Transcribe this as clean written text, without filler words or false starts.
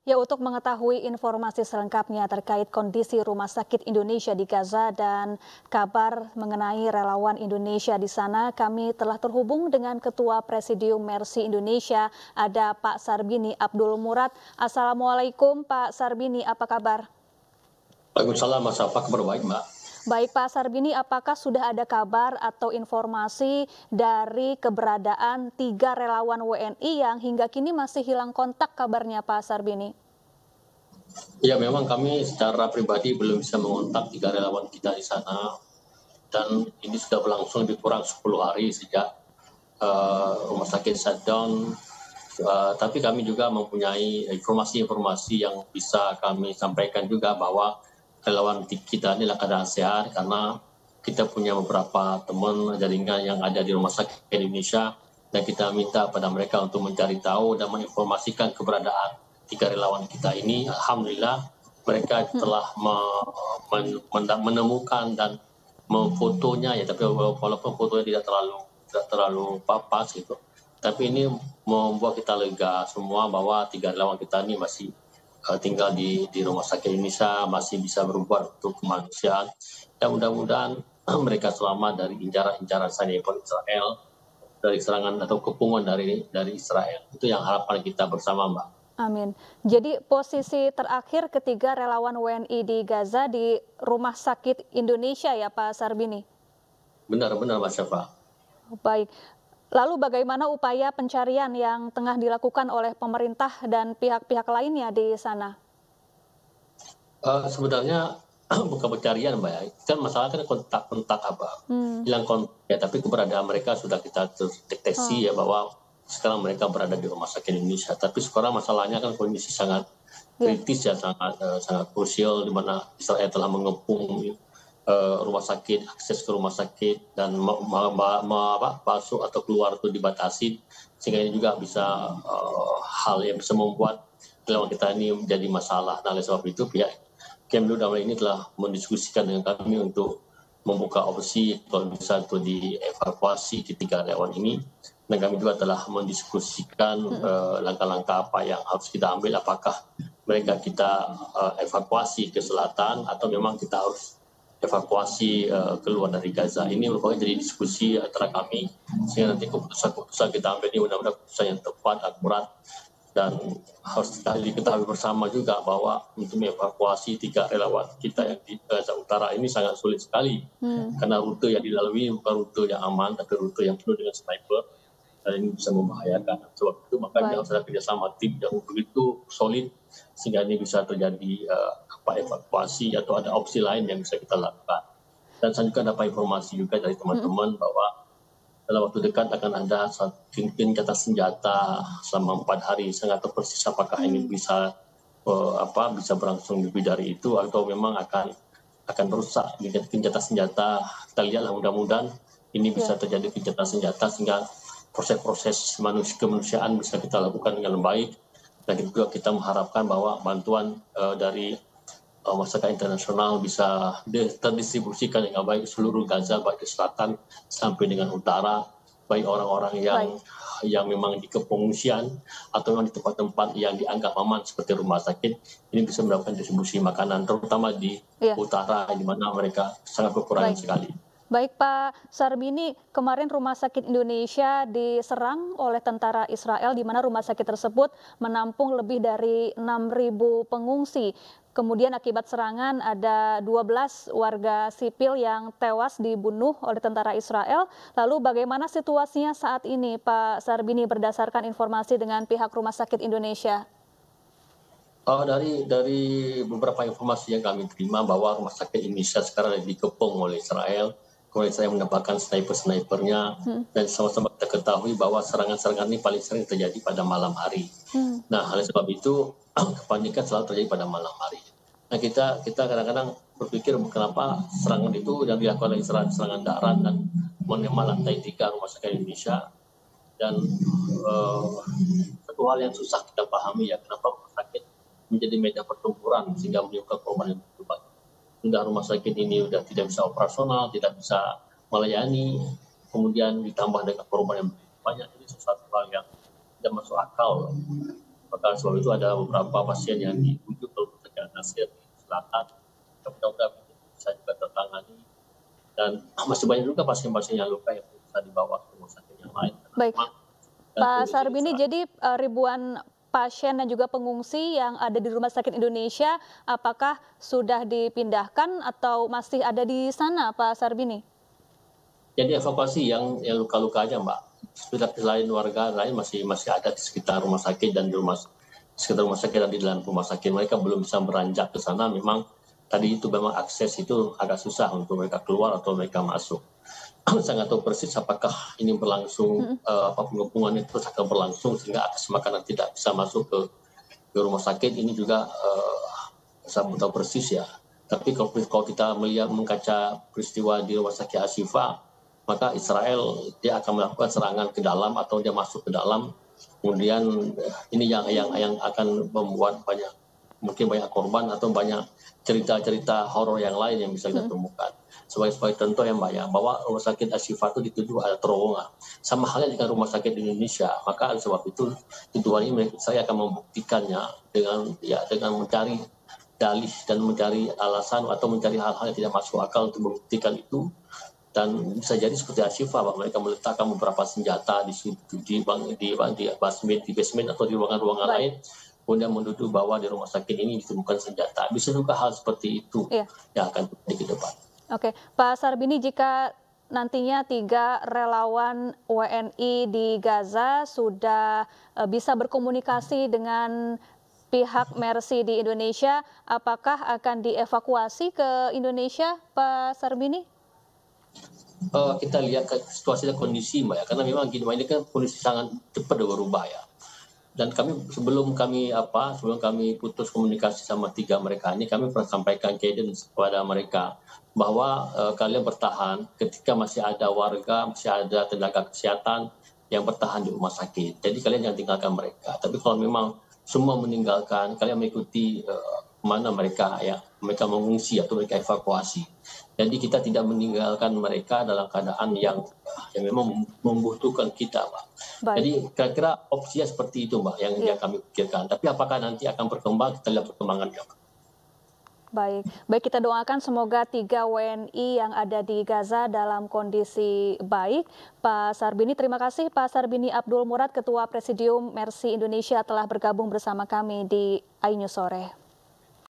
Ya, untuk mengetahui informasi selengkapnya terkait kondisi Rumah Sakit Indonesia di Gaza dan kabar mengenai relawan Indonesia di sana, kami telah terhubung dengan Ketua Presidium Mercy Indonesia, ada Pak Sarbini Abdul Murad. Assalamualaikum Pak Sarbini, apa kabar? Waalaikumsalam, Mas Afa, kabar baik, Mbak. Baik Pak Sarbini, apakah sudah ada kabar atau informasi dari keberadaan 3 relawan WNI yang hingga kini masih hilang kontak kabarnya Pak Sarbini? Ya, memang kami secara pribadi belum bisa mengontak 3 relawan kita di sana, dan ini sudah berlangsung lebih kurang 10 hari sejak rumah sakit shutdown. Tapi kami juga mempunyai informasi-informasi yang bisa kami sampaikan juga bahwa relawan kita ini dalam keadaan sehat, karena kita punya beberapa teman jaringan yang ada di Rumah Sakit Indonesia, dan kita minta pada mereka untuk mencari tahu dan menginformasikan keberadaan 3 relawan kita ini. Alhamdulillah mereka telah menemukan dan memfotonya, ya, tapi walaupun fotonya tidak terlalu pas gitu. Tapi ini membuat kita lega semua bahwa 3 relawan kita ini masih tinggal di Rumah Sakit Indonesia, masih bisa berbuat untuk kemanusiaan. Dan mudah-mudahan mereka selamat dari incaran-incaran sniper Israel, dari serangan atau kepungan dari Israel. Itu yang harapan kita bersama, Mbak. Amin. Jadi posisi terakhir ketiga relawan WNI di Gaza di Rumah Sakit Indonesia ya Pak Sarbini? Benar-benar, Mas Syafa. Baik. Lalu bagaimana upaya pencarian yang tengah dilakukan oleh pemerintah dan pihak-pihak lainnya di sana? Sebenarnya bukan pencarian, Mbak, ya. Kan masalah kan kontak apa, hilang kontak ya, tapi keberadaan mereka sudah kita deteksi ya, bahwa sekarang mereka berada di Rumah Sakit Indonesia. Tapi sekarang masalahnya kan kondisi sangat kritis ya, sangat krusial, di mana Israel telah mengepung rumah sakit, akses ke rumah sakit, dan masuk atau keluar itu dibatasi, sehingga ini juga bisa hal yang bisa membuat relawan kita ini menjadi masalah. Nah, oleh sebab itu pihak Kemlu dalam ini telah mendiskusikan dengan kami untuk membuka opsi kalau bisa untuk dievakuasi ketiga relawan ini, dan kami juga telah mendiskusikan langkah-langkah apa yang harus kita ambil, apakah mereka kita evakuasi ke selatan atau memang kita harus evakuasi keluar dari Gaza. Ini merupakan jadi diskusi antara kami, sehingga nanti keputusan kita ambil ini benar-benar keputusan yang tepat, akurat, dan harus diketahui bersama juga bahwa untuk mengevakuasi 3 relawan kita yang di Gaza Utara ini sangat sulit sekali, karena rute yang dilalui bukan rute yang aman, tapi rute yang penuh dengan sniper, dan ini bisa membahayakan. Sebab itu makanya harus ada kerjasama tim yang begitu solid, sehingga ini bisa terjadi evakuasi atau ada opsi lain yang bisa kita lakukan. Dan saya juga dapat informasi juga dari teman-teman bahwa dalam waktu dekat akan ada gencatan senjata selama 4 hari. Saya nggak tahu persis apakah ini bisa bisa berlangsung lebih dari itu, atau memang akan merusak gencatan senjata. Kita lihatlah, mudah-mudahan ini bisa terjadi gencatan senjata sehingga proses-proses kemanusiaan bisa kita lakukan dengan baik. Dan juga kita mengharapkan bahwa bantuan dari masyarakat internasional bisa terdistribusikan dengan baik seluruh Gaza, baik ke selatan sampai dengan utara, baik orang-orang yang memang di pengungsian atau memang di tempat-tempat yang dianggap aman seperti rumah sakit, ini bisa melakukan distribusi makanan, terutama di utara, di mana mereka sangat kekurangan sekali. Baik Pak Sarbini, kemarin Rumah Sakit Indonesia diserang oleh tentara Israel, di mana rumah sakit tersebut menampung lebih dari 6.000 pengungsi. Kemudian akibat serangan ada 12 warga sipil yang tewas dibunuh oleh tentara Israel. Lalu bagaimana situasinya saat ini Pak Sarbini berdasarkan informasi dengan pihak Rumah Sakit Indonesia? Dari beberapa informasi yang kami terima bahwa Rumah Sakit Indonesia sekarang dikepung oleh Israel. Kemudian saya mendapatkan snipernya, dan sama-sama kita ketahui bahwa serangan-serangan ini paling sering terjadi pada malam hari. Nah, oleh sebab itu kepanikan selalu terjadi pada malam hari. Nah, kita kadang-kadang berpikir kenapa serangan itu yang dilakukan oleh Israel, serangan darat dan menembak lantai 3 Rumah Sakit Indonesia. Dan satu hal yang susah kita pahami ya, kenapa rumah sakit menjadi medan pertempuran sehingga menyebabkan korban yang begitu banyak. Sudah rumah sakit ini sudah tidak bisa operasional, tidak bisa melayani, kemudian ditambah dengan korban yang banyak, ini sesuatu hal yang tidak masuk akal. Maka sebab itu ada beberapa pasien yang dirujuk ke Rumah Sakit Al-Nasir di Selatan. Mudah-mudahan bisa juga tertangani. Dan masih banyak juga pasien-pasien yang luka yang bisa dibawa ke rumah sakit yang lain. Baik, Pak Sarbini, jadi ribuan pasien dan juga pengungsi yang ada di Rumah Sakit Indonesia, apakah sudah dipindahkan atau masih ada di sana, Pak Sarbini? Jadi evakuasi yang luka-luka aja, Mbak. Sudah selain warga lain masih ada di sekitar rumah sakit dan di sekitar rumah sakit dan di dalam rumah sakit. Mereka belum bisa beranjak ke sana. Memang tadi itu memang akses itu agak susah untuk mereka keluar atau mereka masuk. Saya nggak tahu persis apakah ini berlangsung pengepungan itu akan berlangsung sehingga akses makanan tidak bisa masuk ke rumah sakit. Ini juga saya belum tahu persis ya. Tapi kalau kita melihat mengkaca peristiwa di rumah sakit Ashifa, maka Israel dia akan melakukan serangan ke dalam atau dia masuk ke dalam. Kemudian ini yang akan membuat mungkin banyak korban atau banyak cerita-cerita horor yang lain yang bisa kita temukan. Sebagai contoh ya Mbak ya, bahwa rumah sakit Ashifa itu dituduh ada terowongan. Sama halnya dengan rumah sakit di Indonesia. Maka sebab itu tuduhan ini saya akan membuktikannya dengan mencari dalih dan mencari alasan atau mencari hal-hal yang tidak masuk akal untuk membuktikan itu. Dan bisa jadi seperti Ashifa, bahwa mereka meletakkan beberapa senjata di basement atau di ruangan-ruangan lain, kemudian menuduh bahwa di rumah sakit ini ditemukan senjata. Bisa juga hal seperti itu yang akan terjadi ke depan. Oke, Pak Sarbini, jika nantinya 3 relawan WNI di Gaza sudah bisa berkomunikasi dengan pihak Mercy di Indonesia, apakah akan dievakuasi ke Indonesia, Pak Sarbini? Kita lihat situasi dan kondisi, Mbak ya, karena memang gini, ini kan kondisi sangat cepat berubah ya. Dan sebelum kami putus komunikasi sama 3 mereka ini, kami pernah sampaikan guidance kepada mereka bahwa kalian bertahan ketika masih ada warga, masih ada tenaga kesehatan yang bertahan di rumah sakit. Jadi kalian jangan tinggalkan mereka. Tapi kalau memang semua meninggalkan, kalian mengikuti mana mereka mengungsi atau mereka evakuasi. Jadi kita tidak meninggalkan mereka dalam keadaan yang memang membutuhkan kita, Mbak. Jadi kira-kira opsinya seperti itu, Mbak, yang kami pikirkan. Tapi apakah nanti akan berkembang, kita lihat perkembangannya, Mbak. Baik, kita doakan semoga 3 WNI yang ada di Gaza dalam kondisi baik. Pak Sarbini, terima kasih Pak Sarbini Abdul Murad, Ketua Presidium Mercy Indonesia, telah bergabung bersama kami di iNews Sore.